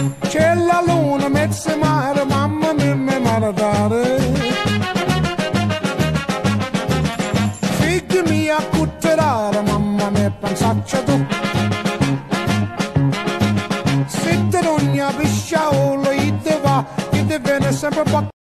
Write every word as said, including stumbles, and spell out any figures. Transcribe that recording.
c'è la luna, mezzo mare, mamma mia mi maradare. Figli mia a cutterare, mamma mia pensaccia tu. Se te non ne pisciaolo, io te va, io te viene sempre